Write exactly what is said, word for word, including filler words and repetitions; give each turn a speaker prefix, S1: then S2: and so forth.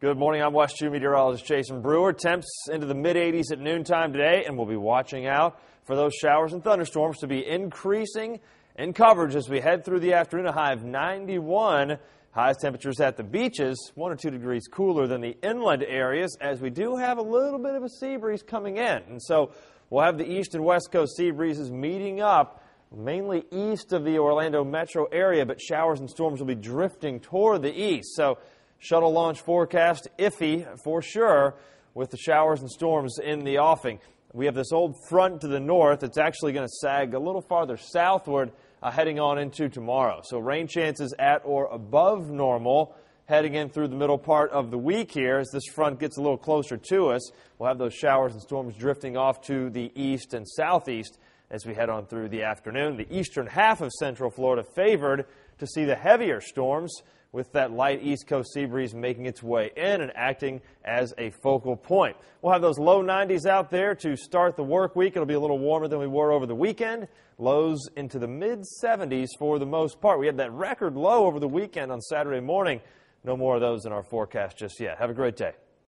S1: Good morning, I'm WESH two meteorologist Jason Brewer. Temps into the mid eighties at noontime today, and we'll be watching out for those showers and thunderstorms to be increasing in coverage as we head through the afternoon. A high of ninety-one. Highest temperatures at the beaches, one or two degrees cooler than the inland areas, as we do have a little bit of a sea breeze coming in. And so we'll have the east and west coast sea breezes meeting up mainly east of the Orlando metro area, but showers and storms will be drifting toward the east. So shuttle launch forecast iffy for sure with the showers and storms in the offing. We have this old front to the north. It's actually going to sag a little farther southward uh, heading on into tomorrow. So rain chances at or above normal heading in through the middle part of the week here. As this front gets a little closer to us, we'll have those showers and storms drifting off to the east and southeast as we head on through the afternoon. The eastern half of central Florida favored to see the heavier storms, with that light east coast sea breeze making its way in and acting as a focal point. We'll have those low nineties out there to start the work week. It'll be a little warmer than we were over the weekend. Lows into the mid seventies for the most part. We had that record low over the weekend on Saturday morning. No more of those in our forecast just yet. Have a great day.